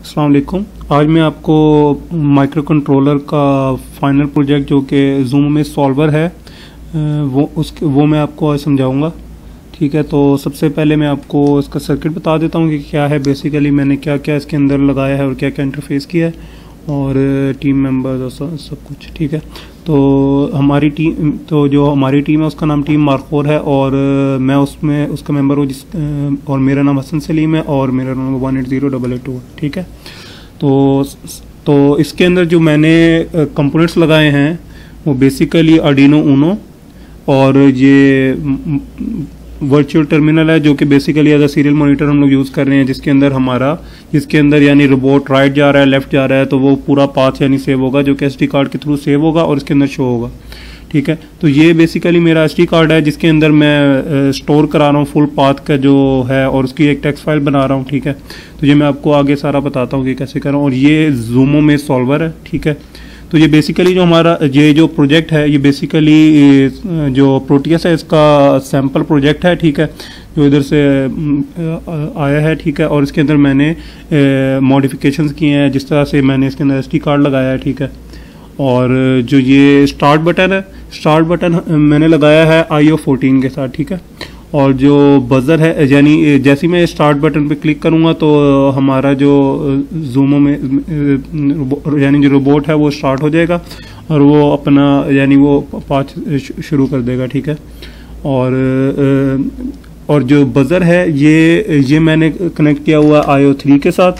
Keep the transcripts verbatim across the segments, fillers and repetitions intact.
अस्सलाम वालेकुम। आज मैं आपको माइक्रो कंट्रोलर का फाइनल प्रोजेक्ट जो कि जूम में सॉल्वर है वो उसके वो मैं आपको आज समझाऊंगा। ठीक है, तो सबसे पहले मैं आपको इसका सर्किट बता देता हूँ कि क्या है, बेसिकली मैंने क्या क्या इसके अंदर लगाया है और क्या क्या इंटरफेस किया है और टीम मेंबर्स और सब, सब कुछ। ठीक है, तो हमारी टीम तो जो हमारी टीम है उसका नाम टीम मार्क फोर है और मैं उसमें उसका मेंबर हूँ जिस और मेरा नाम हसन सलीम है और मेरा नाम one eight zero double eight two है। ठीक है, तो तो इसके अंदर जो मैंने कंपोनेंट्स लगाए हैं वो बेसिकली आर्डिनो ऊनो और ये वर्चुअल टर्मिनल है जो कि basically as a serial monitor हम लोग यूज़ कर रहे हैं, जिसके अंदर हमारा जिसके अंदर यानी रोबोट राइट जा रहा है लेफ्ट जा रहा है तो वो पूरा पाथ यानी सेव होगा जो कि एसडी कार्ड के थ्रू सेव होगा और इसके अंदर शो होगा। ठीक है, तो ये बेसिकली मेरा एसडी कार्ड है जिसके अंदर मैं स्टोर करा रहा हूँ फुल पाथ का जो है और उसकी एक टेक्स्ट फाइल बना रहा हूँ। ठीक है, तो ये मैं आपको आगे सारा बताता हूँ कि कैसे कर रहा हूँ। और ये जूमो में सॉल्वर है। ठीक है, तो ये बेसिकली जो हमारा ये जो प्रोजेक्ट है ये बेसिकली जो प्रोटियस है इसका सैम्पल प्रोजेक्ट है। ठीक है, जो इधर से आया है। ठीक है, और इसके अंदर मैंने मॉडिफिकेशंस किए हैं, जिस तरह से मैंने इसके अंदर एसडी कार्ड लगाया है। ठीक है, और जो ये स्टार्ट बटन है स्टार्ट बटन मैंने लगाया है आई ओ फोर्टीन के साथ। ठीक है, और जो बजर है यानी जैसे मैं स्टार्ट बटन पे क्लिक करूंगा तो हमारा जो जूमो में यानी जो रोबोट है वो स्टार्ट हो जाएगा और वो अपना यानी वो पाथ शुरू कर देगा। ठीक है, और और जो बजर है ये ये मैंने कनेक्ट किया हुआ आई ओ थ्री के साथ।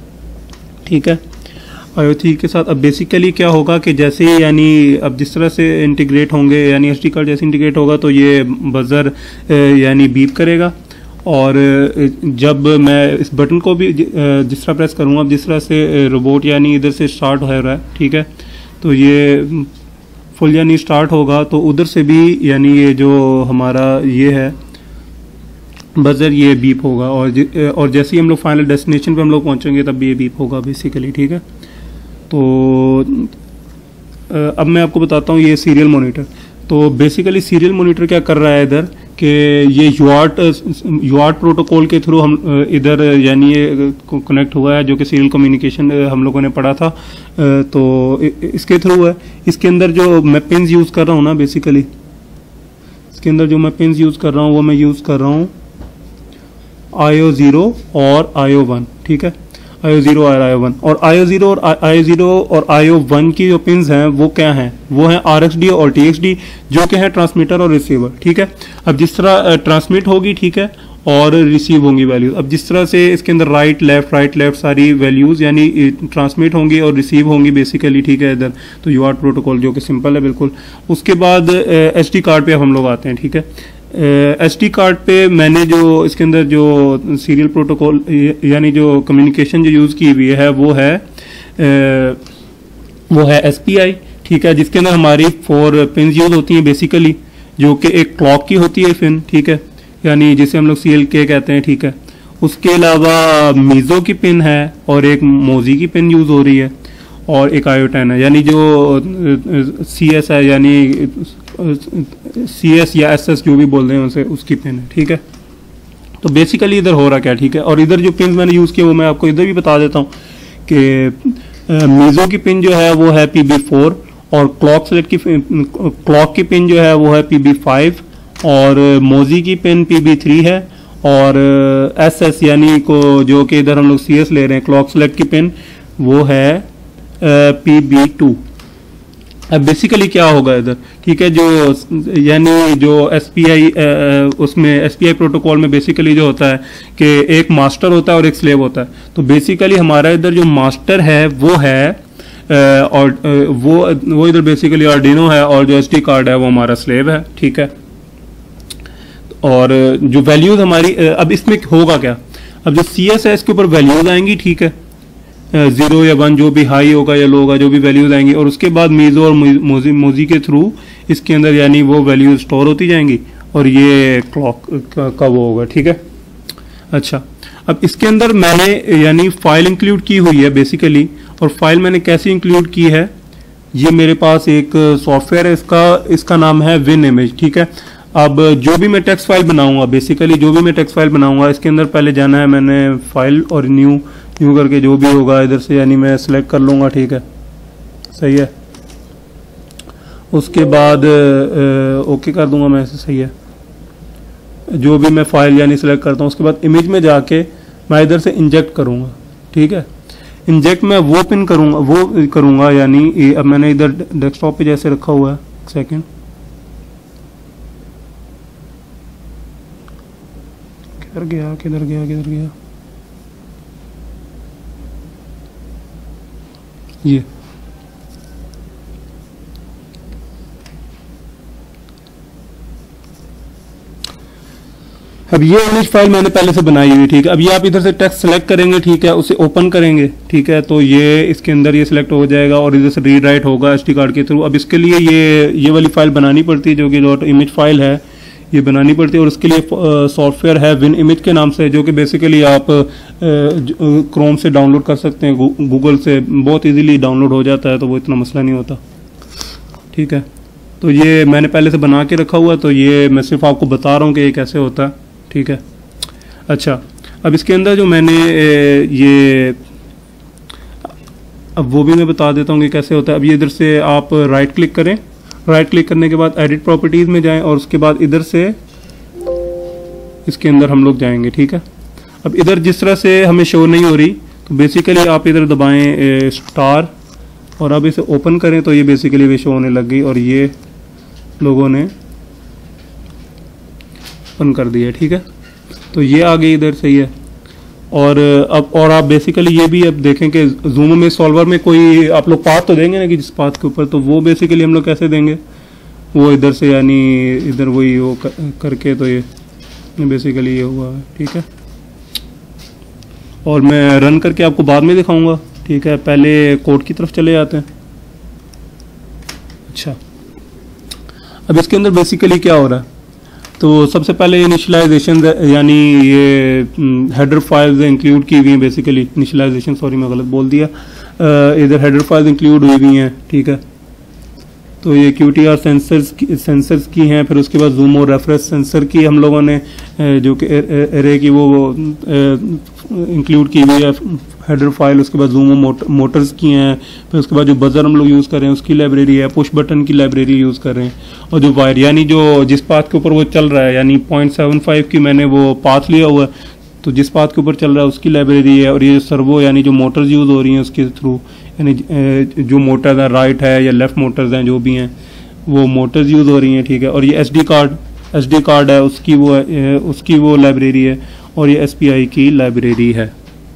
ठीक है, आई ओ थ्री के साथ अब बेसिकली क्या होगा कि जैसे यानी अब जिस तरह से इंटीग्रेट होंगे यानी एसडी कार्ड जैसे इंटीग्रेट होगा तो ये बजर यानी बीप करेगा और जब मैं इस बटन को भी जिस तरह प्रेस करूँगा जिस तरह से रोबोट यानी इधर से स्टार्ट हो रहा है। ठीक है, तो ये फुल यानी स्टार्ट होगा तो उधर से भी यानी ये जो हमारा ये है बजर ये बीप होगा और और जैसे ही हम लोग फाइनल डेस्टिनेशन पे हम लोग पहुंचेंगे तब भी ये बीप होगा बेसिकली। ठीक है, तो अब मैं आपको बताता हूँ ये सीरियल मॉनिटर। तो बेसिकली सीरियल मॉनिटर क्या कर रहा है इधर कि ये यूआर्ट यूआर्ट प्रोटोकॉल के थ्रू हम इधर यानी ये कनेक्ट हुआ है जो कि सीरियल कम्युनिकेशन हम लोगों ने पढ़ा था, तो इसके थ्रू है। इसके अंदर जो मैं पिन्स यूज़ कर रहा हूँ ना बेसिकली इसके अंदर जो मैं पिन्स यूज़ कर रहा हूँ वो मैं यूज़ कर रहा हूँ आई ओ ज़ीरो और आई ओ वन। ठीक है, आई ओ ज़ीरो और आई ओ वन और आई ओ ज़ीरो और आई ओ ज़ीरो और आई ओ वन की जो पिन्स हैं वो क्या हैं, वो हैं आर एक्स डी और टी एक्स डी जो कि है ट्रांसमीटर और रिसीवर। ठीक है, अब जिस तरह ट्रांसमिट होगी ठीक है और रिसीव होंगी वैल्यूज, अब जिस तरह से इसके अंदर राइट लेफ्ट राइट लेफ्ट सारी वैल्यूज यानी ट्रांसमिट होंगी और रिसीव होंगी बेसिकली। ठीक है, इधर तो यूआर्ट प्रोटोकॉल जो कि सिंपल है बिल्कुल। उसके बाद एस डी कार्ड पे हम लोग आते हैं। ठीक है, एस डी कार्ड पे मैंने जो इसके अंदर जो सीरियल प्रोटोकॉल यानी जो कम्युनिकेशन जो यूज़ की हुई है वो है ए, वो है एस पी आई। ठीक है, जिसके अंदर हमारी फोर पिन यूज़ होती हैं बेसिकली, जो कि एक क्लॉक की होती है पिन। ठीक है, यानी जिसे हम लोग सी एल के कहते हैं। ठीक है, उसके अलावा मीज़ो की पिन है और एक मोजी की पिन यूज़ हो रही है और एक आई ओ टेन है यानी जो सी एस है यानी सी एस या एस एस जो भी बोल रहे हैं उनसे उसकी पिन है। ठीक है, तो बेसिकली इधर हो रहा क्या। ठीक है, और इधर जो पिन मैंने यूज़ किया वो मैं आपको इधर भी बता देता हूँ कि मीज़ो की पिन जो है वो है पी बी फोर और क्लॉक सेलेक्ट की क्लॉक की पिन जो है वो है पी बी फाइव और मोजी की पिन पी बी थ्री है और एस एस यानी को जो कि इधर हम लोग सी एस ले रहे हैं क्लॉक सेलेक्ट की पिन वो है पी बी टू। अब बेसिकली क्या होगा इधर। ठीक है, जो यानी जो एस पी आई उसमें एस पी आई प्रोटोकॉल में बेसिकली जो होता है कि एक मास्टर होता है और एक स्लेव होता है, तो बेसिकली हमारा इधर जो मास्टर है वो है और वो वो इधर बेसिकली आर्डिनो है और जो एस डी कार्ड है वो हमारा स्लेव है। ठीक है, और जो वैल्यूज हमारी अब इसमें होगा क्या, अब जो सी एस है इसके ऊपर वैल्यूज आएंगी। ठीक है, जीरो या वन जो भी हाई होगा या लो होगा जो भी वैल्यूज आएंगी और उसके बाद मीज़ो और मोजी मोजी के थ्रू इसके अंदर यानी वो वैल्यूज स्टोर होती जाएंगी और ये क्लॉक का वो होगा। ठीक है, अच्छा अब इसके अंदर मैंने यानी फाइल इंक्लूड की हुई है बेसिकली, और फाइल मैंने कैसे इंक्लूड की है, ये मेरे पास एक सॉफ्टवेयर है इसका इसका नाम है विन इमेज। ठीक है, अब जो भी मैं टेक्स्ट फाइल बनाऊंगा बेसिकली जो भी मैं टेक्स्ट फाइल बनाऊंगा इसके अंदर पहले जाना है मैंने फाइल और न्यू यूँ करके जो भी होगा इधर से यानी मैं सिलेक्ट कर लूँगा, ठीक है, सही है। उसके बाद ओके कर दूंगा मैं, ऐसे सही है। जो भी मैं फाइल यानी सिलेक्ट करता हूँ, उसके बाद इमेज में जाके मैं इधर से इंजेक्ट करूँगा, ठीक है। इंजेक्ट में वो पिन करूँगा, वो करूँगा यानी अब मैंने इधर डेस्कटॉप पे जैसे रखा हुआ है, सेकंड, किधर गया किधर गया किधर गया ये अब ये इमेज फाइल मैंने पहले से बनाई हुई, ठीक है। अब ये आप इधर से टेक्स्ट सेलेक्ट करेंगे, ठीक है, उसे ओपन करेंगे, ठीक है, तो ये इसके अंदर ये सिलेक्ट हो जाएगा और इधर से रीड राइट होगा एसडी कार्ड के थ्रू। अब इसके लिए ये ये वाली फाइल बनानी पड़ती है जो कि डॉट इमेज फाइल है, ये बनानी पड़ती है। और उसके लिए सॉफ्टवेयर है विन इमेज के नाम से, जो कि बेसिकली आप क्रोम से डाउनलोड कर सकते हैं, गूगल से बहुत इजीली डाउनलोड हो जाता है, तो वो इतना मसला नहीं होता, ठीक है। तो ये मैंने पहले से बना के रखा हुआ है, तो ये मैं सिर्फ आपको बता रहा हूँ कि ये कैसे होता है, ठीक है। अच्छा, अब इसके अंदर जो मैंने ये अब वो भी मैं बता देता हूँ कि कैसे होता है। अब ये इधर से आप राइट क्लिक करें, राइट क्लिक करने के बाद एडिट प्रॉपर्टीज़ में जाएं और उसके बाद इधर से इसके अंदर हम लोग जाएंगे, ठीक है। अब इधर जिस तरह से हमें शो नहीं हो रही, तो बेसिकली आप इधर दबाएं स्टार और अब इसे ओपन करें, तो ये बेसिकली भी शो होने लग गई और ये लोगों ने ओपन कर दिया, ठीक है। तो ये आ गई इधर, सही है। और अब और आप बेसिकली ये भी अब देखें कि जूम में सॉल्वर में कोई आप लोग पाथ तो देंगे ना कि जिस पाथ के ऊपर, तो वो बेसिकली हम लोग कैसे देंगे, वो इधर से यानी इधर वही वो कर, करके, तो ये बेसिकली ये हुआ है, ठीक है। और मैं रन करके आपको बाद में दिखाऊंगा, ठीक है। पहले कोड की तरफ चले जाते हैं। अच्छा, अब इसके अंदर बेसिकली क्या हो रहा है, तो सबसे पहले इनिशियलाइजेशन यानी ये हेडर फाइल्स इंक्लूड की हुई हैं, बेसिकली इनिशियलाइजेशन, सॉरी मैं गलत बोल दिया, इधर हेडर फाइल्स इंक्लूड हुई हुई हैं, ठीक है। तो ये क्यूटीआर सेंसर्स की सेंसर्स की हैं, फिर उसके बाद जूम और रेफरेंस सेंसर की हम लोगों ने जो कि एरे की वो इंक्लूड की हुई है हेडर फाइल, उसके बाद जूम मोट, मोटर्स की हैं, फिर उसके बाद जो बजर हम लोग यूज़ कर रहे हैं उसकी लाइब्रेरी है, पुश बटन की लाइब्रेरी यूज़ कर रहे हैं, और जो वायर यानी जो जिस पाथ के ऊपर वो चल रहा है यानी पॉइंट सेवन फाइव की मैंने वो पाथ लिया हुआ है, तो जिस पाथ के ऊपर चल रहा है उसकी लाइब्रेरी है। और ये सर्वो यानी जो मोटर्स यूज़ हो रही हैं उसके थ्रू, यानी जो मोटर्स हैं राइट है या लेफ्ट मोटर्स हैं जो भी हैं वो मोटर्स यूज़ हो रही हैं, ठीक है। और ये S D card S D card है उसकी वो उसकी वो लाइब्रेरी है, और ये एस पी आई की लाइब्रेरी है।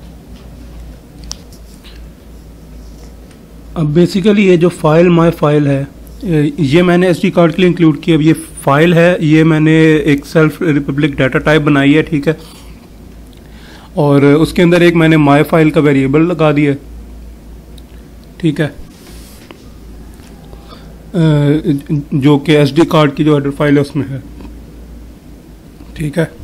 अब बेसिकली ये जो फाइल माय फाइल है ये मैंने एसडी कार्ड के लिए इंक्लूड किया। अब ये फाइल है, ये मैंने एक सेल्फ रिपब्लिक डाटा टाइप बनाई है, ठीक है। और उसके अंदर एक मैंने माय फाइल का वेरिएबल लगा दिया, ठीक है, जो कि एसडी कार्ड की जो हेडर फाइल है उसमें है, ठीक है,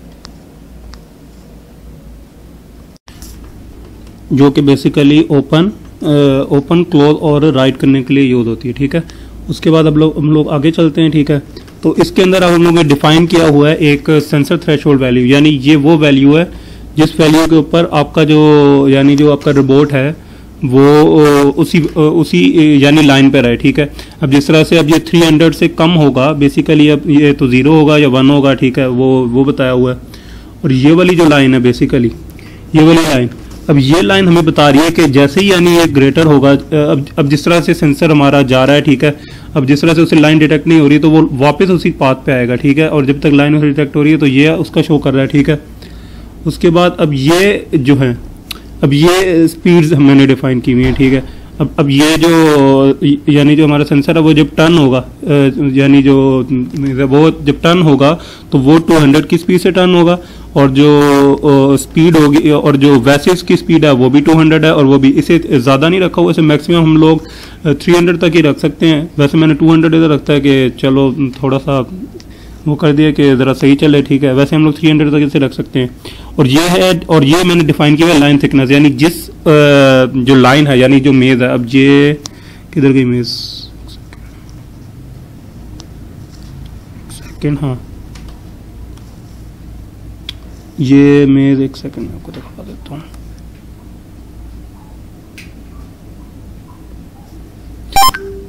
जो कि बेसिकली ओपन ओपन क्लोज और राइट करने के लिए यूज़ होती है, ठीक है। उसके बाद अब लोग हम लोग आगे चलते हैं, ठीक है। तो इसके अंदर अब हम लोगों ने डिफाइन किया हुआ है एक सेंसर थ्रेशोल्ड वैल्यू, यानी ये वो वैल्यू है जिस वैल्यू के ऊपर आपका जो यानी जो आपका रोबोट है वो उसी उसी यानी लाइन पे रहे, ठीक है। अब जिस तरह से अब ये थ्री हंड्रेड से कम होगा बेसिकली, अब ये तो ज़ीरो होगा या वन होगा, ठीक है, वो वो बताया हुआ है। और ये वाली जो लाइन है बेसिकली ये वाली लाइन, अब ये लाइन हमें बता रही है कि जैसे ही यानी ये ग्रेटर होगा, अब अब जिस तरह से सेंसर हमारा जा रहा है, ठीक है, अब जिस तरह से उसे लाइन डिटेक्ट नहीं हो रही तो वो वापस उसी पाथ पे आएगा, ठीक है। और जब तक लाइन उसे डिटेक्ट हो रही है तो ये उसका शो कर रहा है, ठीक है। उसके बाद अब ये जो है अब ये स्पीड्स मैंने डिफाइन की हुई हैं, ठीक है। अब अब ये जो यानी जो हमारा सेंसर है वो जब टर्न होगा यानी जो वो जब टर्न होगा तो वो टू हंड्रेड की स्पीड से टर्न होगा, और जो स्पीड होगी और जो वैसे इसकी स्पीड है वो भी टू हंड्रेड है, और वो भी इसे ज़्यादा नहीं रखा हुआ, इसे मैक्सिमम हम लोग थ्री हंड्रेड तक ही रख सकते हैं। वैसे मैंने टू हंड्रेड इधर रखता है कि चलो थोड़ा सा वो कर दिया कि ज़रा सही चले, ठीक है। वैसे हम लोग थ्री हंड्रेड तक इसे रख सकते हैं। और ये है और ये मैंने डिफाइन किया है लाइन थिकनेस, यानी जिस जो लाइन है यानी जो मेज़ है, अब ये किधर गई मेज़, सेकेंड, हाँ ये मेज़, एक सेकेंड में आपको दिखा देता हूँ।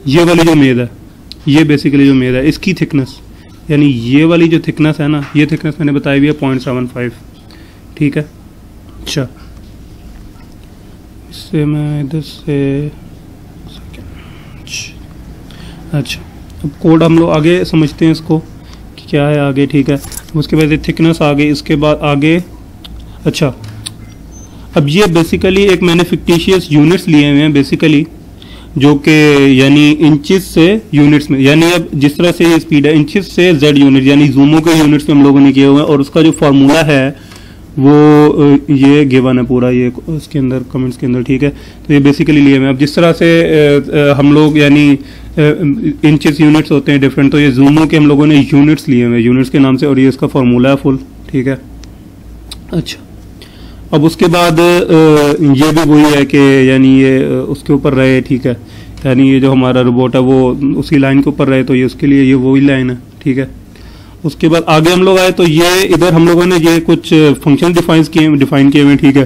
ये वाली जो मेद है, ये बेसिकली जो मेद है इसकी थिकनेस, यानी ये वाली जो थिकनेस है ना, ये थिकनेस मैंने बताई हुई है पॉइंट सेवन फाइव, ठीक है। अच्छा, इससे मैं इधर से, अच्छा अब कोड हम लोग आगे समझते हैं इसको कि क्या है आगे, ठीक है। उसके बाद थिकनेस आ गई, इसके बाद आगे, अच्छा अब ये बेसिकली एक मैंने फिक्टिशियस यूनिट्स लिए हुए हैं बेसिकली, जो कि यानी इंचेस से यूनिट्स में, यानी अब जिस तरह से ये स्पीड है इंचेस से जेड यूनिट, यानी जूमो के यूनिट्स में हम लोगों ने किए हुए हैं, और उसका जो फार्मूला है वो ये गिवन है पूरा, ये उसके अंदर कमेंट्स के अंदर, ठीक है। तो ये बेसिकली लिए हुए हैं। अब जिस तरह से हम लोग यानी इंचेस यूनिट्स होते हैं डिफरेंट, तो ये जूमो के हम लोगों ने यूनिट्स लिए हुए हैं यूनिट्स के नाम से, और ये इसका फार्मूला है फुल, ठीक है। अच्छा, अब उसके बाद ये भी वही है कि यानी ये उसके ऊपर रहे, ठीक है, यानी ये जो हमारा रोबोट है वो उसी लाइन के ऊपर रहे, तो ये उसके लिए ये वही लाइन है, ठीक है। उसके बाद आगे हम लोग आए तो ये इधर हम लोगों ने ये कुछ फंक्शन डिफाइन किए डिफाइन किए हुए, ठीक है,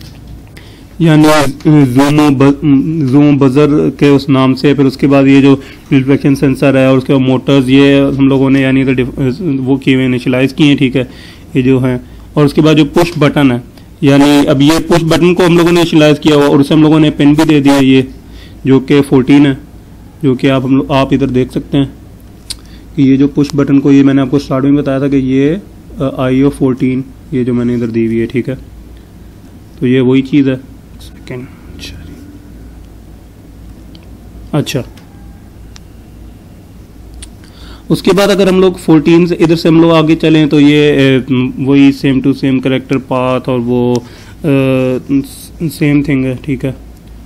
यानी जूमो जूम बजर के उस नाम से। फिर उसके बाद ये जो रिफ्लेक्शन सेंसर है और उसके बाद मोटर्स, ये हम लोगों ने यानी वो किए हुए इनिशियलाइज किए हैं, ठीक है, ये जो है। और उसके बाद जो पुश बटन है, यानी अब ये पुश बटन को हम लोगों ने इनिशियलाइज किया हुआ, और उसे हम लोगों ने पिन भी दे दिया, ये जो कि फोर्टीन है, जो कि आप हम लोग आप इधर देख सकते हैं कि ये जो पुश बटन को, ये मैंने आपको स्टार्टिंग में बताया था कि ये आई ओ फोर्टीन, ये जो मैंने इधर दी हुई है, ठीक है। तो ये वही चीज़ है। सेकेंड, अच्छा उसके बाद अगर हम लोग फोर्टीन से इधर से हम लोग आगे चलें तो ये वही same to same character path और वो सेम थिंग है, ठीक है।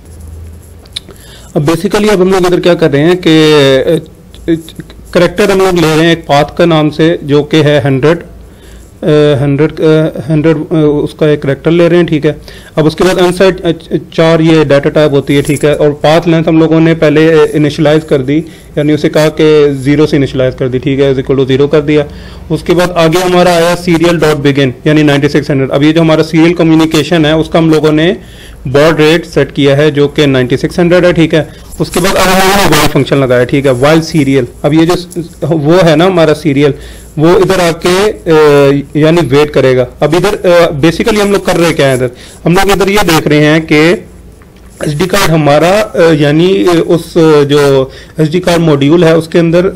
अब बेसिकली अब हम लोग इधर क्या कर रहे हैं कि करेक्टर हम लोग ले रहे हैं एक पाथ का नाम से, जो कि है हंड्रेड हंड्रेड हंड्रेड उसका एक करेक्टर ले रहे हैं, ठीक है। अब उसके बाद अनसाइड चार ये डाटा टाइप होती है, ठीक है। और पाथ लेंथ हम लोगों ने पहले इनिशियलाइज कर दी, यानी उसे कहा कि जीरो से इनिशियलाइज कर दी, ठीक है, इज इक्वल टू जीरो कर दिया। उसके बाद आगे हमारा आया सीरियल डॉट बिगिन, यानी नाइन्टी सिक्स हंड्रेड। अब ये जो हमारा सीरियल कम्युनिकेशन है उसका हम लोगों ने बॉड रेट सेट किया है जो कि नाइन्टी सिक्स हंड्रेड है, ठीक है। उसके बाद अब हमने वाइल फंक्शन लगाया, ठीक है, वाइल सीरियल। अब ये जो वो है ना हमारा सीरियल, वो इधर आके यानी वेट करेगा। अब इधर बेसिकली हम लोग कर रहे क्या है, इधर हम लोग इधर ये देख रहे हैं कि एसडी कार्ड हमारा यानी उस जो एसडी कार्ड मॉड्यूल है उसके अंदर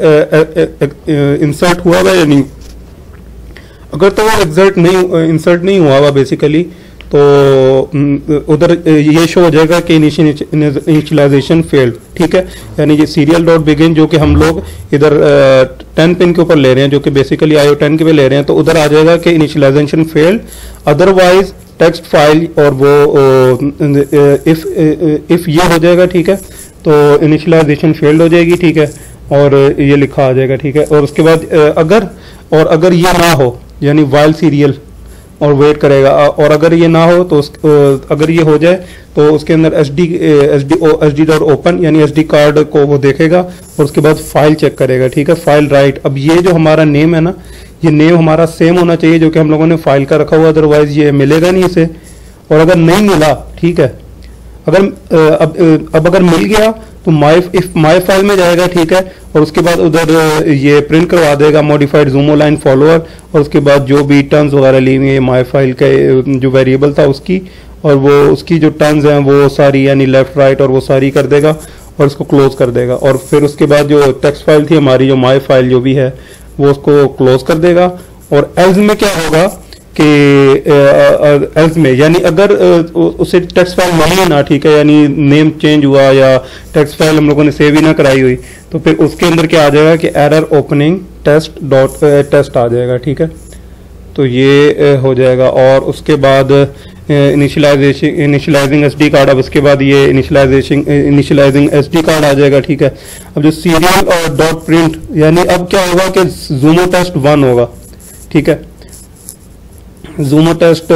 इंसर्ट हुआ हुआ है, यानी अगर तो वो एग्जर्ट नहीं इंसर्ट नहीं हुआ हुआ बेसिकली, तो उधर ये शो हो जाएगा कि इनिशियलाइजेशन फेल्ड, ठीक है। यानी ये सीरियल डॉट बिगिन जो कि हम लोग इधर टेन पिन के ऊपर ले रहे हैं, जो कि बेसिकली आई ओ टेन के पे ले रहे हैं, तो उधर आ जाएगा कि initialization failed, otherwise text file और वो इफ इफ ये हो जाएगा, ठीक है, तो इनिशियलाइजेशन फेल्ड हो जाएगी, ठीक है, और ये लिखा आ जाएगा, ठीक है। और उसके बाद अगर और अगर ये ना हो यानी वाइल सीरियल और वेट करेगा, और अगर ये ना हो तो उस, अगर ये हो जाए तो उसके अंदर S D S D S D dot open यानी एस डी कार्ड को वो देखेगा और उसके बाद फाइल चेक करेगा, ठीक है, फाइल राइट। अब ये जो हमारा नेम है ना, ये नेम हमारा सेम होना चाहिए जो कि हम लोगों ने फाइल का रखा हुआ, अदरवाइज ये मिलेगा नहीं इसे। और अगर नहीं मिला, ठीक है, अगर अब अब अगर मिल गया तो माई इफ माई फाइल में जाएगा, ठीक है, और उसके बाद उधर ये प्रिंट करवा देगा मॉडिफाइड जूमो लाइन फॉलोअर, और उसके बाद जो भी टर्म्स वगैरह ली हुई है माई फाइल के जो वेरिएबल था उसकी, और वो उसकी जो टर्म्स हैं वो सारी यानी लेफ्ट राइट और वो सारी कर देगा और इसको क्लोज कर देगा। और फिर उसके बाद जो टेक्स्ट फाइल थी हमारी, जो माई फाइल जो भी है, वो उसको क्लोज कर देगा। और एल्स में क्या होगा कि एल्स में यानी अगर उसे टेक्स्ट फाइल मिली ना, ठीक है, यानी नेम चेंज हुआ या टेक्स्ट फाइल हम लोगों ने सेव ही ना कराई हुई, तो फिर उसके अंदर क्या आ जाएगा कि error opening test dot test आ जाएगा, ठीक है। तो ये हो जाएगा। और उसके बाद इनिशियलाइजेशन इनिशियलाइजिंग एसडी कार्ड, अब उसके बाद ये इनिशियलाइजेशन इनिशियलाइजिंग एसडी कार्ड आ जाएगा, ठीक है। अब जो सीरियल और डॉट प्रिंट यानी अब क्या होगा कि जूमो टेस्ट वन होगा, ठीक है, जूमो टेस्ट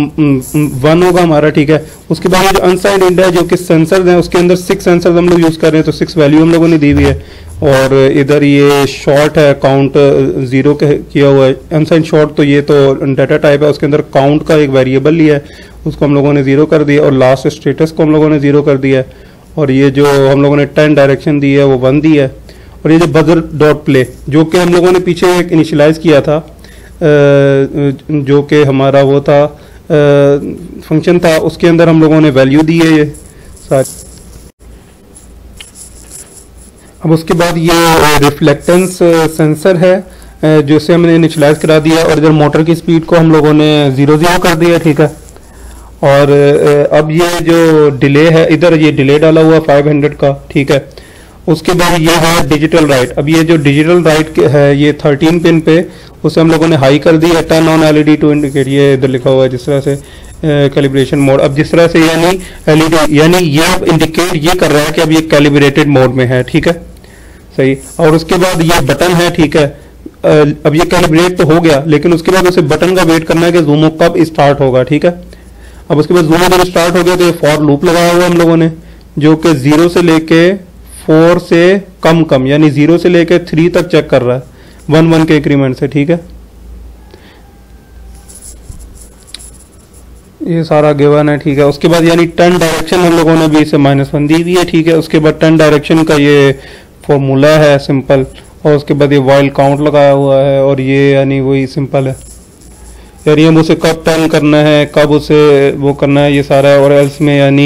वन होगा हमारा, ठीक है। उसके बाद जो अनसाइंड इंड है जो कि सेंसर हैं, उसके अंदर सिक्स सेंसर हम लोग यूज कर रहे हैं, तो सिक्स वैल्यू हम लोगों ने दी हुई है। और इधर ये शॉर्ट है, काउंट जीरो किया हुआ है। अनसाइंड शॉर्ट तो ये तो डाटा टाइप है, उसके अंदर काउंट का एक वेरिएबल लिया है, उसको हम लोगों ने जीरो कर दिया, और लास्ट स्टेटस को हम लोगों ने जीरो कर दिया है। और ये जो हम लोगों ने टेन डायरेक्शन दी है वो वन दी है, और ये जो बजर डॉट प्ले जो कि हम लोगों ने पीछे एक इनिशियलाइज किया था, जो कि हमारा वो था फंक्शन था, उसके अंदर हम लोगों ने वैल्यू दी है ये सारी। अब उसके बाद ये रिफ्लेक्टेंस सेंसर है जो से हमने इनिशियलाइज करा दिया, और इधर मोटर की स्पीड को हम लोगों ने जीरो जीरो कर दिया, ठीक है। और अब ये जो डिले है, इधर ये डिले डाला हुआ फाइव हंड्रेड का, ठीक है। उसके बाद ये है डिजिटल राइट। अब ये जो डिजिटल राइट है ये थर्टीन पिन पे उसे हम लोगों ने हाई कर दी है, turn on LED to indicate, ये इधर लिखा हुआ है जिस तरह से कैलिब्रेशन मोड। अब जिस तरह से यानी एलईडी यानी ये अब इंडिकेट ये कर रहा है कि अब ये कैलिब्रेटेड मोड में है, ठीक है, सही। और उसके बाद ये बटन है, ठीक है। अब ये कैलिब्रेट तो हो गया, लेकिन उसके बाद उसे बटन का वेट करना है कि जूमो कब स्टार्ट होगा, ठीक है। अब उसके बाद जूमो जब स्टार्ट हो गया तो ये फॉर लूप लगाया हुआ हम लोगों ने, जो कि जीरो से लेके फोर से कम कम यानी जीरो से लेके थ्री तक चेक कर रहा है वन वन के इंक्रीमेंट से, ठीक है। ये सारा गिवन है, ठीक है। उसके बाद यानी टर्न डायरेक्शन हम लोगों ने भी इसे माइनस वन दी हुई है, ठीक है। उसके बाद टर्न डायरेक्शन का ये फॉर्मूला है सिंपल, और उसके बाद ये वाइल काउंट लगाया हुआ है, और ये यानी वही सिंपल है यानी हम उसे कब टर्न करना है, कब उसे वो करना है, ये सारा है। और एल्स में यानी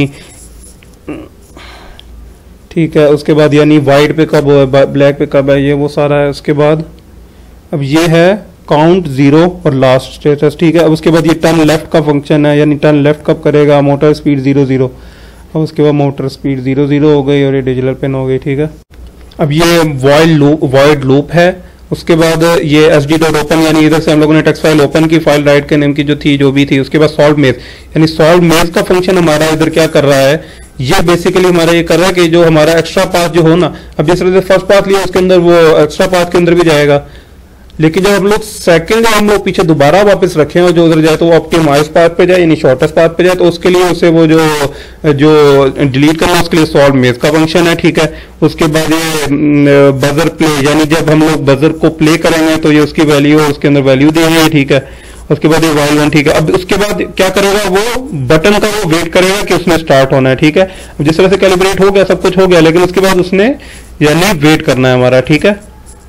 ठीक है। उसके बाद यानी वाइट पे कब है, ब्लैक पे कब है, ये वो सारा है। उसके बाद अब ये है काउंट जीरो और लास्ट स्टेटस, ठीक है। अब उसके बाद ये टर्न लेफ्ट का फंक्शन है, यानी टर्न लेफ्ट कब करेगा, मोटर स्पीड जीरो जीरो। अब उसके बाद मोटर स्पीड जीरो जीरो हो गई और ये डिजिटल पिन हो गई, ठीक है। अब ये वॉइड लूप वॉइड लूप है। उसके बाद ये एस डी डॉट ओपन यानी इधर से हम लोगों ने टेक्स्ट फाइल ओपन की, फाइल राइट के नेम की जो थी जो भी थी। उसके बाद सॉल्व मेज यानी सॉल्व मेज का फंक्शन हमारा इधर क्या कर रहा है, ये बेसिकली हमारा ये कर रहा है कि जो हमारा एक्स्ट्रा पाथ जो हो ना, अब जिस तरह से फर्स्ट पाथ लिया उसके अंदर वो एक्स्ट्रा पाथ के अंदर भी जाएगा, लेकिन जब हम लोग सेकंड हम लोग पीछे दोबारा वापस रखें और जो उधर जाए तो वो ऑप्टिमाइज पाथ पे जाए यानी शॉर्टेस्ट पाथ पे जाए, तो उसके लिए उसे वो जो जो डिलीट करना उसके लिए सॉल्व मेज का फंक्शन है, ठीक है। उसके बाद ये बजर प्ले यानी जब हम लोग बजर को प्ले करेंगे तो ये उसकी वैल्यू उसके अंदर वैल्यू देंगे, ठीक है। उसके बाद ये वाइल वन, ठीक है। अब उसके बाद क्या करेगा, वो बटन का वो वेट करेगा कि उसने स्टार्ट होना है, ठीक है। जिस तरह से कैलिब्रेट हो गया सब कुछ हो गया, लेकिन उसके बाद उसने यानी वेट करना है हमारा, ठीक है,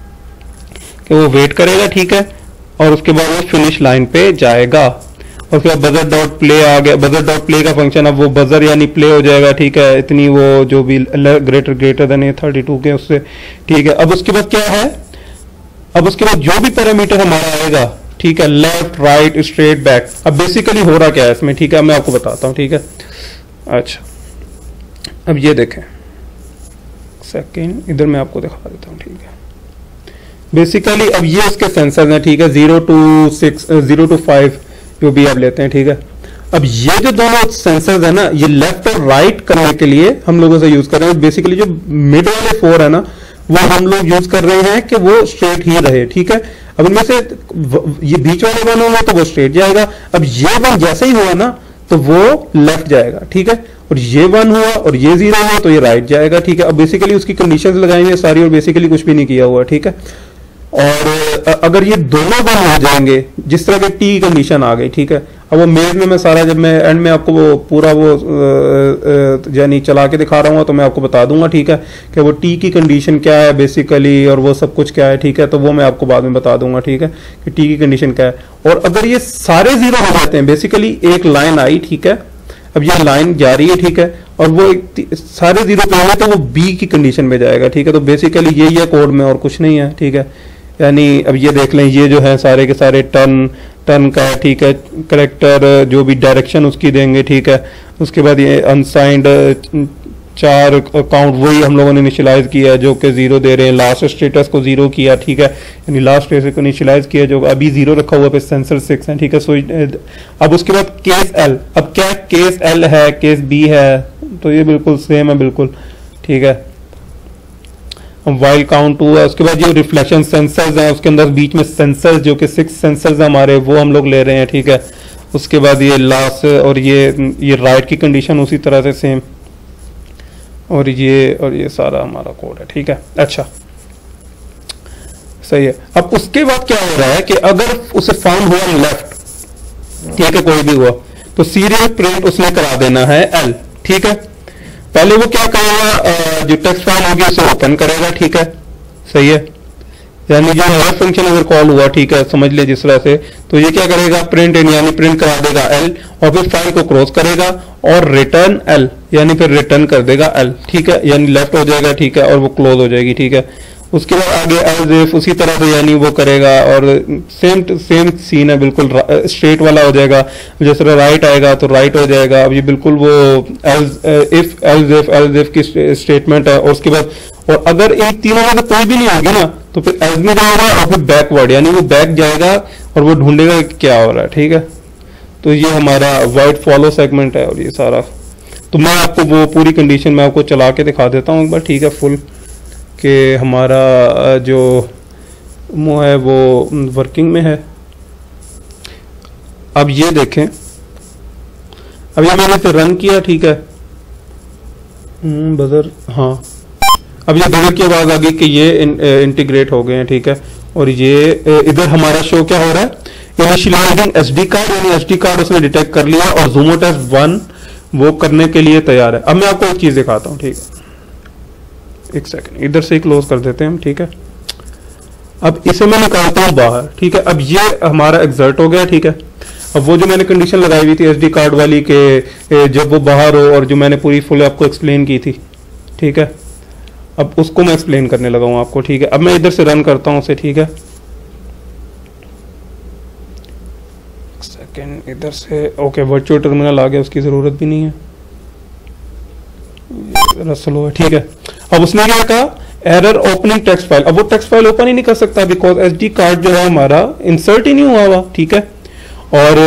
कि वो वेट करेगा, ठीक है। और उसके बाद वो फिनिश लाइन पे जाएगा। और उसके बाद बजर डॉट प्ले आ गया, बजर डॉट प्ले का फंक्शन, अब वो बजर यानी प्ले हो जाएगा, ठीक है। इतनी वो जो भी ग्रेटर ग्रेटर देन ये थर्टी टू के उससे, ठीक है। अब उसके बाद क्या है, अब उसके बाद जो भी पैरामीटर हमारा आएगा, ठीक है, लेफ्ट राइट स्ट्रेट बैक। अब बेसिकली हो रहा क्या है इसमें, ठीक है, मैं आपको बताता हूं, ठीक है। अच्छा अब ये देखें सेकंड, इधर मैं आपको दिखा देता हूं, ठीक है। बेसिकली अब ये उसके सेंसर हैं, ठीक है, zero two six zero two five जो भी आप लेते हैं, ठीक है। अब ये जो दोनों सेंसर्स है ना, ये लेफ्ट और राइट करने के लिए हम लोगों से यूज कर रहे हैं। बेसिकली जो मिड वाले फोर है ना, वो हम लोग यूज कर रहे हैं कि वो स्ट्रेट ही रहे, ठीक है। अब इनमें से ये बीच वाले वन होगा तो वो स्ट्रेट जाएगा। अब ये वन जैसे ही हुआ ना तो वो लेफ्ट जाएगा, ठीक है। और ये वन हुआ और ये जीरो हुआ तो ये राइट जाएगा, ठीक है। अब बेसिकली उसकी कंडीशंस लगाई हुई है सारी और बेसिकली कुछ भी नहीं किया हुआ, ठीक है। और अगर ये दोनों वन हो जाएंगे, जिस तरह के टी कंडीशन आ गई, ठीक है। अब वो मेज में मैं सारा जब मैं एंड में आपको वो पूरा वो यानी चला के दिखा रहा हूँ तो मैं आपको बता दूंगा, ठीक है, कि वो टी की कंडीशन क्या है बेसिकली और वो सब कुछ क्या है, ठीक है। तो वो मैं आपको बाद में बता दूंगा, ठीक है, कि टी की कंडीशन क्या है। और अगर ये सारे जीरो हो जाते हैं, बेसिकली एक लाइन आई, ठीक है, अब ये लाइन जा रही है, ठीक है, और वो सारे जीरो पे होंगे तो वो बी की कंडीशन में जाएगा, ठीक है। तो बेसिकली यही है कोड में और कुछ नहीं है, ठीक है। यानी अब ये देख लें, ये जो है सारे के सारे टर्न टर्न का, ठीक है, करेक्टर जो भी डायरेक्शन उसकी देंगे, ठीक है। उसके बाद ये अनसाइंड चार काउंट वही हम लोगों ने इनिशियलाइज किया जो कि जीरो दे रहे हैं, लास्ट स्टेटस को जीरो किया, ठीक है, यानी लास्ट स्टेटस को इनिशियलाइज किया जो अभी जीरो रखा हुआ पे सेंसर सिक्स है, ठीक है। सो अब उसके बाद केस एल, अब क्या केस एल है केस बी है, तो ये बिल्कुल सेम है बिल्कुल, ठीक है। वाइल काउंट टू है। उसके बाद जो रिफ्लेक्शन सेंसर्स हैं उसके अंदर बीच में सेंसर्स जो कि सिक्स सेंसर्स हमारे वो हम लोग ले रहे हैं, ठीक है। उसके बाद ये लास्ट और ये ये राइट की कंडीशन उसी तरह से सेम, और ये और ये सारा हमारा कोड है, ठीक है। अच्छा सही है। अब उसके बाद क्या हो रहा है कि अगर उसे फाउंड हुआ लेफ्ट, ठीक है, कोई भी हुआ तो सीरियल प्रिंट उसने करा देना है एल, ठीक है। पहले वो क्या करेगा, जो टेक्स्ट फाइल होगी उसे ओपन करेगा, ठीक है, सही है, यानी जो हर फंक्शन अगर कॉल हुआ, ठीक है, समझ ले जिस तरह से, तो ये क्या करेगा, प्रिंट इन यानी प्रिंट करा देगा एल, और फिर फाइल को क्रॉस करेगा और रिटर्न एल यानी फिर रिटर्न कर देगा एल, ठीक है, यानी लेफ्ट हो जाएगा, ठीक है, और वो क्लोज हो जाएगी, ठीक है। उसके बाद आगे एज इफ उसी तरह से यानी वो करेगा, और सेम सेम सीन है, बिल्कुल स्ट्रेट वाला हो जाएगा, जिस तरह राइट आएगा तो राइट हो जाएगा। अब ये बिल्कुल वो else if else if else if की स्टेटमेंट है, और उसके बाद और अगर इन तीनों में से कोई भी नहीं होगी ना तो फिर एज में जाएगा और फिर बैकवर्ड यानी वो बैक जाएगा और वो ढूंढेगा कि क्या हो रहा है, ठीक है। तो ये हमारा वाइड फॉलो सेगमेंट है और ये सारा, तो मैं आपको वो पूरी कंडीशन में आपको चला के दिखा देता हूँ एक बार, ठीक है, फुल कि हमारा जो वो है वो वर्किंग में है। अब ये देखें, अब ये मैंने इसे रन किया, ठीक है, बजर, हाँ, अब ये बजर की आवाज आ गई कि ये इंटीग्रेट हो गए हैं, ठीक है, और ये इधर हमारा शो क्या हो रहा है, इनिशियलाइजिंग एसडी कार्ड, यानी एसडी कार्ड उसने डिटेक्ट कर लिया और ज़ूमो टेस्ट वन वो करने के लिए तैयार है। अब मैं आपको एक चीज दिखाता हूँ, ठीक है, एक सेकंड, इधर से ही क्लोज कर देते हैं हम, ठीक है। अब इसे मैं निकालता हूँ बाहर, ठीक है, अब ये हमारा एग्जर्ट हो गया, ठीक है। अब वो जो मैंने कंडीशन लगाई हुई थी एसडी कार्ड वाली के जब वो बाहर हो, और जो मैंने पूरी फुल आपको एक्सप्लेन की थी, ठीक है, अब उसको मैं एक्सप्लेन करने लगा हूं आपको, ठीक है। अब मैं इधर से रन करता हूं उसे, ठीक है, सेकंड, इधर से ओके, वर्चुअल टर्मिनल आ गया, उसकी जरूरत भी नहीं है, जरा स्लो है, ठीक है। अब उसने क्या कहा, एरर ओपनिंग टेक्स्ट फाइल, अब वो टेक्स्ट फाइल ओपन ही नहीं कर सकता बिकॉज एसडी कार्ड जो है हमारा इंसर्ट ही नहीं हुआ हुआ, ठीक है, और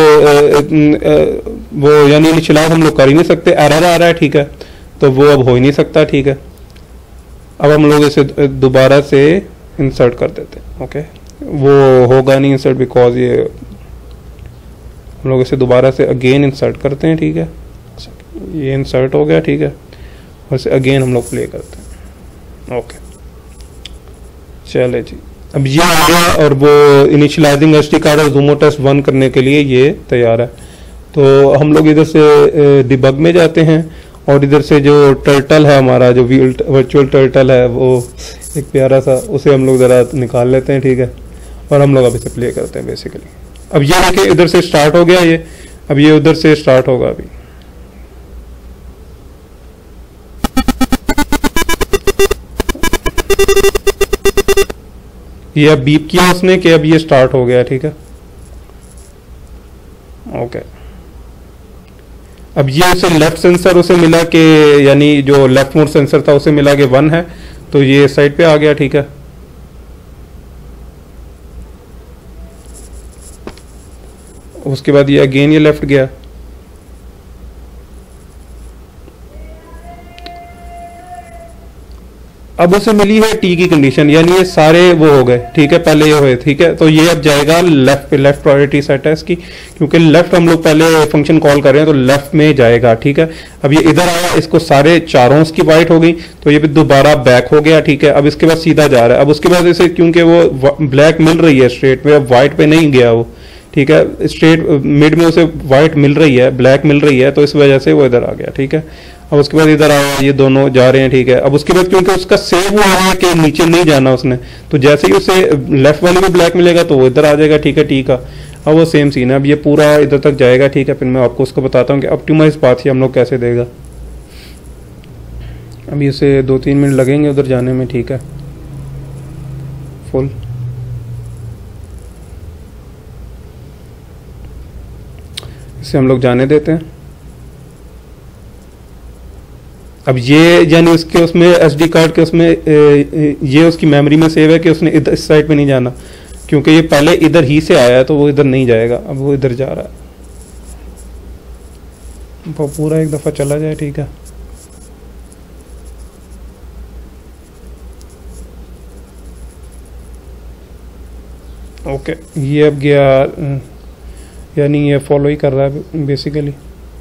वो यानी इनिशियलाइज हम लोग कर ही नहीं सकते, एरर आ रहा है, ठीक है, तो वो अब हो ही नहीं सकता, ठीक है। अब हम लोग इसे दोबारा से इंसर्ट कर देते हैं, ओके, वो होगा नहीं इंसर्ट बिकॉज ये हम लोग इसे दोबारा से अगेन इंसर्ट करते हैं, ठीक है, ये इंसर्ट हो गया, ठीक है, और इसे अगेन हम लोग प्ले करते हैं, ओके, चले जी। अब ये आ गया और वो इनिशियलाइजिंग एसडी कार्ड और ज़ूमो टेस्ट वन करने के लिए ये तैयार है। तो हम लोग इधर से डिबग में जाते हैं और इधर से जो टर्टल है हमारा, जो वर्चुअल टर्टल है, वो एक प्यारा सा, उसे हम लोग ज़रा निकाल लेते हैं, ठीक है, और हम लोग अब इसे प्ले करते हैं बेसिकली। अब ये देखिए इधर से स्टार्ट हो गया ये, अब ये उधर से स्टार्ट होगा अभी, ये अब बीप किया उसने कि अब ये स्टार्ट हो गया, ठीक है, ओके। अब ये उसे लेफ्ट सेंसर उसे मिला कि यानी जो लेफ्ट मोड सेंसर था उसे मिला कि वन है, तो ये साइड पे आ गया, ठीक है। उसके बाद ये अगेन ये लेफ्ट गया, अब उसे मिली है टी की कंडीशन, यानी ये सारे वो हो गए, ठीक है, पहले ये हुए, ठीक है, तो ये अब जाएगा लेफ्ट पे, लेफ्ट प्रायोरिटी सेट है इसकी, क्योंकि लेफ्ट हम लोग पहले फंक्शन कॉल कर रहे हैं तो लेफ्ट में जाएगा, ठीक है। अब ये इधर आया, इसको सारे चारों की वाइट हो गई, तो ये भी दोबारा बैक हो गया, ठीक है। अब इसके बाद सीधा जा रहा है, अब उसके बाद इसे क्योंकि वो ब्लैक मिल रही है स्ट्रेट में, अब व्हाइट पे नहीं गया वो, ठीक है, स्ट्रेट मिड में उसे व्हाइट मिल रही है, ब्लैक मिल रही है, तो इस वजह से वो इधर आ गया, ठीक है। अब उसके बाद इधर आया, ये दोनों जा रहे हैं, ठीक है। अब उसके बाद क्योंकि उसका सेव हुआ है कि नीचे नहीं जाना उसने, तो जैसे ही उसे लेफ्ट वाले में ब्लैक मिलेगा तो वो इधर आ जाएगा, ठीक है, टी का। अब वो सेम सीन है, अब ये पूरा इधर तक जाएगा, ठीक है। फिर मैं आपको उसको बताता हूँ कि ऑप्टिमाइज पाथ हम लोग कैसे देगा। अब इसे दो तीन मिनट लगेंगे उधर जाने में, ठीक है, फुल। इसे हम लोग जाने देते हैं। अब ये यानी उसके उसमें एसडी कार्ड के उसमें ये उसकी मेमोरी में सेव है कि उसने इधर इस साइड पे नहीं जाना, क्योंकि ये पहले इधर ही से आया है तो वो इधर नहीं जाएगा, अब वो इधर जा रहा है, वो पूरा एक दफा चला जाए, ठीक है। ओके, ये अब गया, यानी ये फॉलो ही कर रहा है बेसिकली।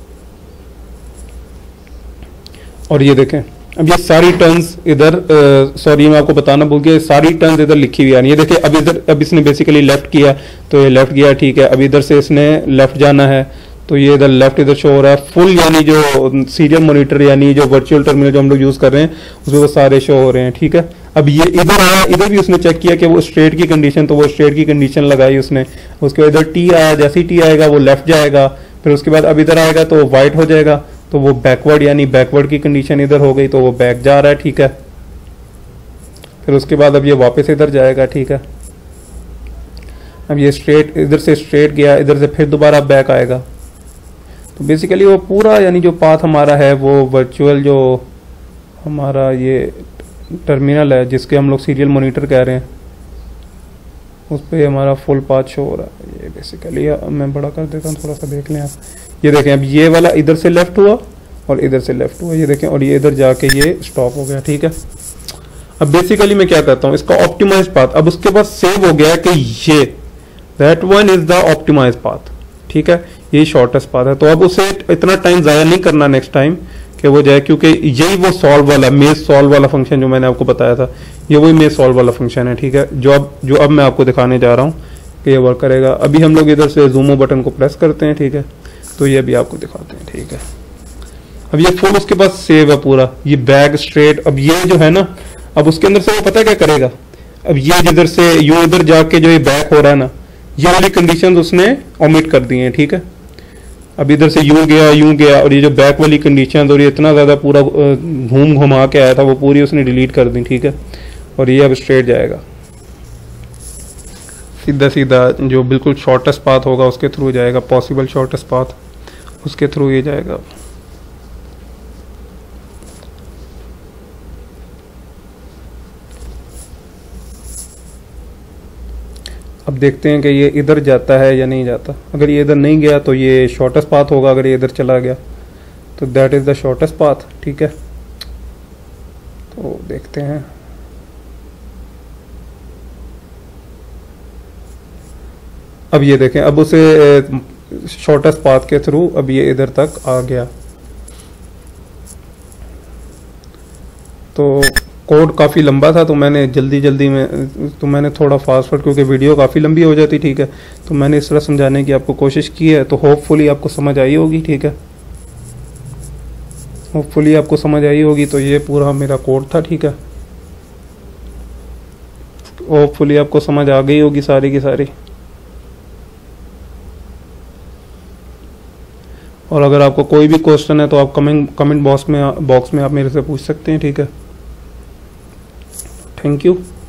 और ये देखें, अब ये सारी टर्न्स इधर, सॉरी मैं आपको बताना भूल गया, सारी टर्न्स इधर लिखी हुई है। ये देखिए अब इधर, अब इसने बेसिकली लेफ्ट किया तो ये लेफ्ट गया, ठीक है। अब इधर से इसने लेफ्ट जाना है तो ये इधर लेफ्ट इधर शो हो रहा है फुल, यानी जो सीरियल मॉनिटर यानी जो वर्चुअल टर्मिनल जो हम लोग यूज कर रहे हैं उसमें वो सारे शो हो रहे हैं, ठीक है। अब ये इधर आया, इधर भी उसने चेक किया कि वो स्ट्रेट की कंडीशन, तो वो स्ट्रेट की कंडीशन लगाई उसने। उसके बाद इधर टी आया, जैसे ही टी आएगा वो लेफ्ट जाएगा, फिर उसके बाद अब इधर आएगा तो वाइट हो जाएगा, तो वो बैकवर्ड यानी बैकवर्ड की कंडीशन इधर हो गई, तो वो बैक जा रहा है, ठीक है। फिर उसके बाद अब ये वापस इधर जाएगा, ठीक है। अब ये स्ट्रेट इधर से स्ट्रेट गया, इधर से फिर दोबारा बैक आएगा। तो बेसिकली वो पूरा यानी जो पाथ हमारा है वो वर्चुअल जो हमारा ये टर्मिनल है जिसके हम लोग सीरियल मॉनिटर कह रहे हैं उस पर हमारा फुल पाथ शो हो रहा है। ये बेसिकली मैं बड़ा कर देता हूँ, थोड़ा सा देख लें आप। ये देखें अब ये वाला इधर से लेफ्ट हुआ और इधर से लेफ्ट हुआ, ये देखें, और ये इधर जाके ये स्टॉप हो गया, ठीक है। अब बेसिकली मैं क्या करता हूँ, इसका ऑप्टिमाइज पाथ अब उसके पास सेव हो गया कि ये that one is the optimize path, ठीक है, ये शॉर्टेस्ट पाथ है। तो अब उसे इतना टाइम ज़ाया नहीं करना नेक्स्ट टाइम कि वो जाए, क्योंकि यही वो सॉल्व वाला मेज सॉल्व वाला फंक्शन जो मैंने आपको बताया था, ये वही मेज सॉल्व वाला फंक्शन है, ठीक है, जो अब जो अब मैं आपको दिखाने जा रहा हूँ कि ये वर्क करेगा। अभी हम लोग इधर से जूमो बटन को प्रेस करते हैं, ठीक है, तो ये भी आपको दिखाते हैं, ठीक है। अब ये फुल उसके पास सेव है पूरा, ये बैक स्ट्रेट। अब ये जो है ना, अब उसके अंदर से वो पता क्या करेगा, अब ये जिधर से यू इधर जाके जो ये बैक हो रहा है ना, ये वाली कंडीशन उसने ओमिट कर दी है, ठीक है। अब इधर से यूं गया यूं गया, और ये जो बैक वाली कंडीशन और ये इतना ज्यादा पूरा घूम घुमा के आया था वो पूरी उसने डिलीट कर दी, ठीक है। और ये अब स्ट्रेट जाएगा सीधा सीधा, जो बिल्कुल शॉर्टेस्ट पाथ होगा उसके थ्रू जाएगा, पॉसिबल शॉर्टेस्ट पाथ उसके थ्रू ये जाएगा। अब देखते हैं कि ये इधर जाता है या नहीं जाता। अगर ये इधर नहीं गया तो ये शॉर्टेस्ट पाथ होगा, अगर ये इधर चला गया तो that is the shortest path, ठीक है। तो देखते हैं, अब ये देखें, अब उसे शॉर्टेस्ट पाथ के थ्रू अब ये इधर तक आ गया। तो कोड काफ़ी लंबा था तो मैंने जल्दी जल्दी में तो मैंने थोड़ा फास्ट फॉरवर्ड, क्योंकि वीडियो काफ़ी लंबी हो जाती, ठीक है, तो मैंने इस तरह समझाने की आपको कोशिश की है। तो होपफुली आपको समझ आई होगी, ठीक है, होपफुली आपको समझ आई होगी। तो ये पूरा मेरा कोड था, ठीक है, होपफुली आपको समझ आ गई होगी सारी की सारी। और अगर आपको कोई भी क्वेश्चन है तो आप कमेंट कमेंट बॉक्स में बॉक्स में आप मेरे से पूछ सकते हैं, ठीक है। Thank you.